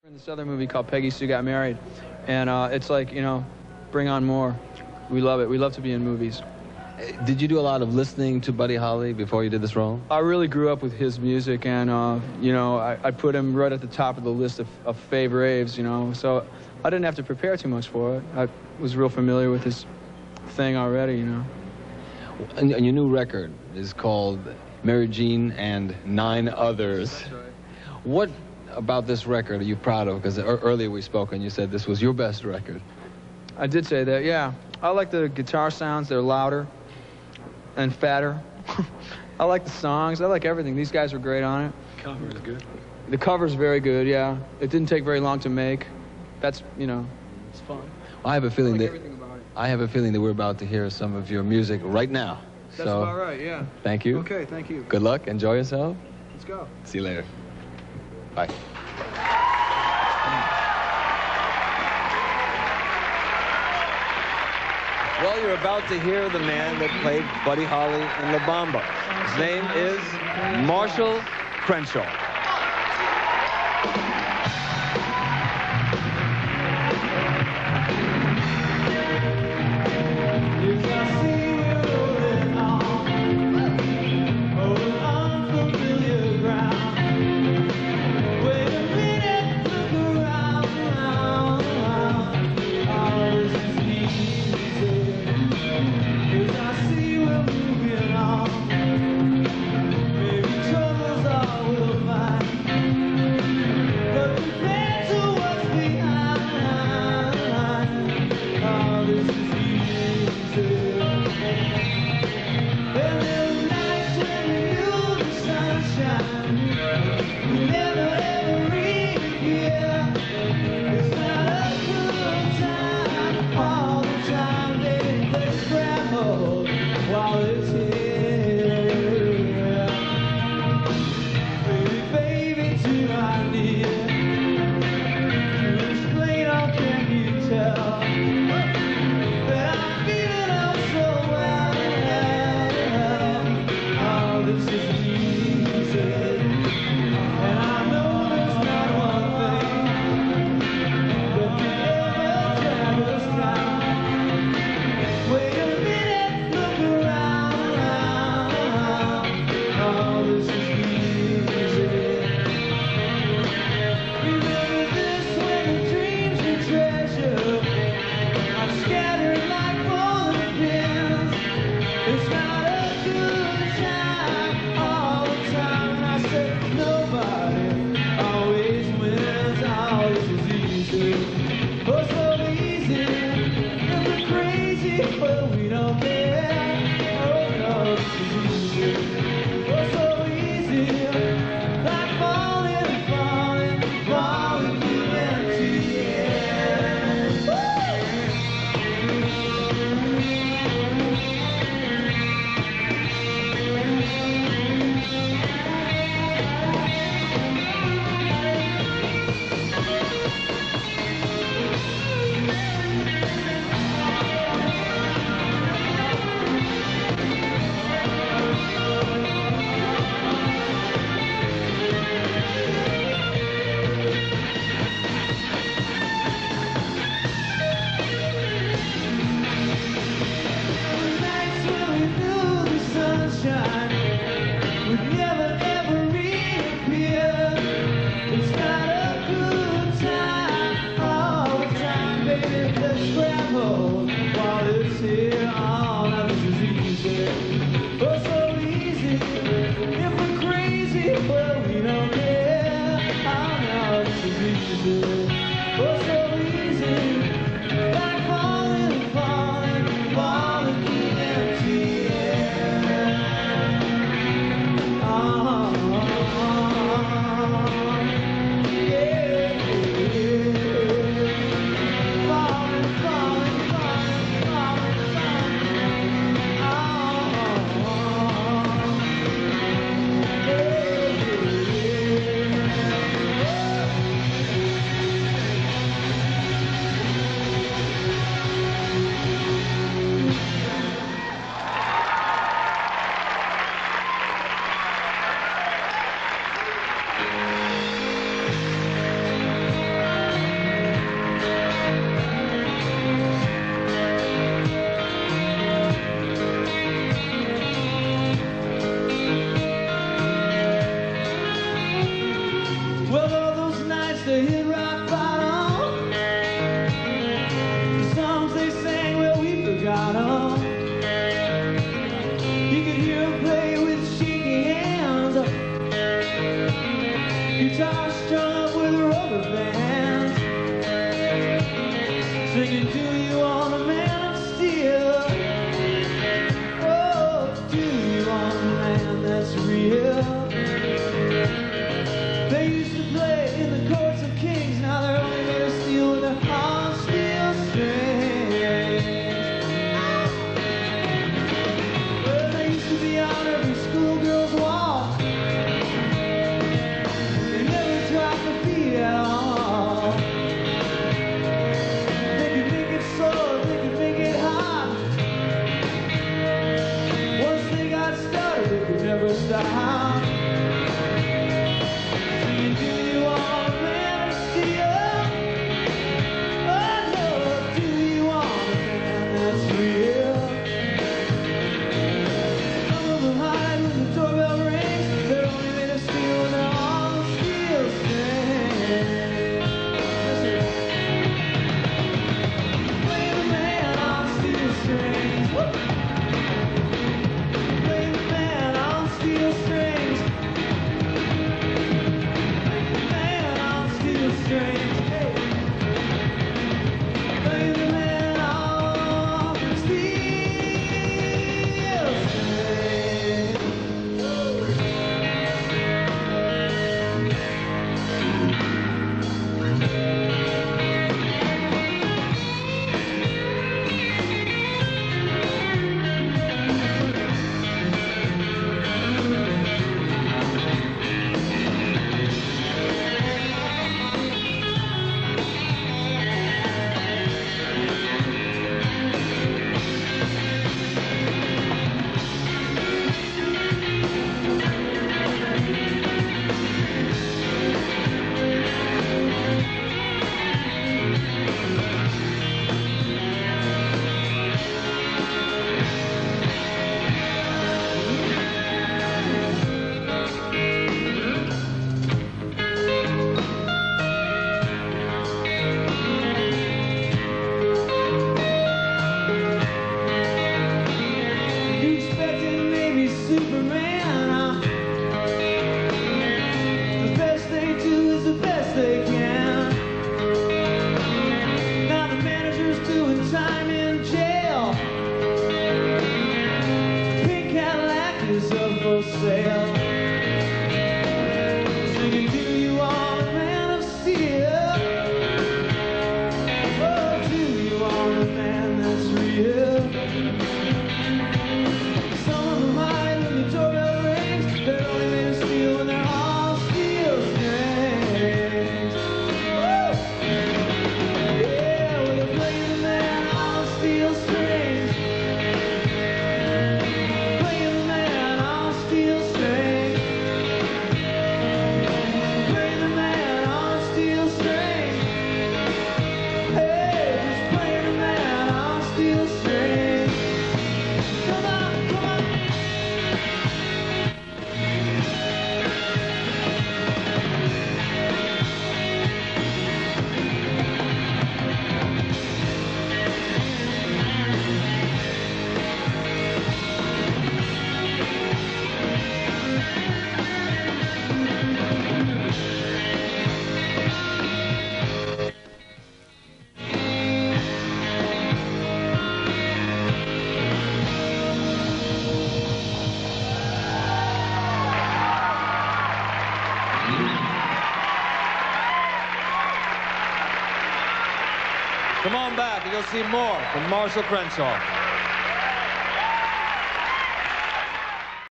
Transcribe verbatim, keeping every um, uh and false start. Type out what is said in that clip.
In this other movie called Peggy Sue Got Married, and uh, it's like, you know, bring on more. We love it. We love to be in movies. Did you do a lot of listening to Buddy Holly before you did this role? I really grew up with his music, and, uh, you know, I, I put him right at the top of the list of, of fave raves, you know, so I didn't have to prepare too much for it. I was real familiar with his thing already, you know. And, and your new record is called Mary Jean and Nine Others. That's right. What about this record are you proud of? Because earlier we spoke and you said this was your best record. I did say that, yeah. I like the guitar sounds. They're louder and fatter. I like the songs. I like everything. These guys were great on it. The cover is good. The cover's very good, yeah. It didn't take very long to make. That's, you know, it's fun. Well, I have a feeling I like that everything about it. I have a feeling that we're about to hear some of your music right now. That's so, about right, yeah. Thank you. Okay, thank you. Good luck. Enjoy yourself. Let's go. See you later. Bye. Well, you're about to hear the man that played Buddy Holly in La Bamba. His name is Marshall Crenshaw. guitar strung up with rubber bands, singing, do you want a man of steel? Oh, do you want a man that's real? They used to play in the courts of kings, now they're only made of steel with their hearts steel strings. Well, they used to be on every schoolgirl's wall. They never dropped a beat at all. They could make it slow, they could make it hot. Once they got started, they could never stop. Singing, do you want a man of steel? Oh no, do you want a man that's real? Some of them hide when the doorbell rings. They're only made of steel and they're all steel strings. Play the man on steel strings. Woo! Play the man on steel strings. Play the man on steel strings. Hey. Play the man on steel strings. You expecting maybe Superman, huh? The best they do is the best they can. Now the manager's doing time in jail. Pink Cadillac is up for sale. Singing, do you want a man of steel? Oh, do you want a man that's real? Some of them hide when the doorbell rings. They're only made of steel and they're all steel strings. Woo! Yeah, well, they play the man on steel strings. Play the man on steel strings. Play the man on steel strings. Hey, just play the man on steel strings. Come on, come on. Come on back and you'll see more from Marshall Crenshaw.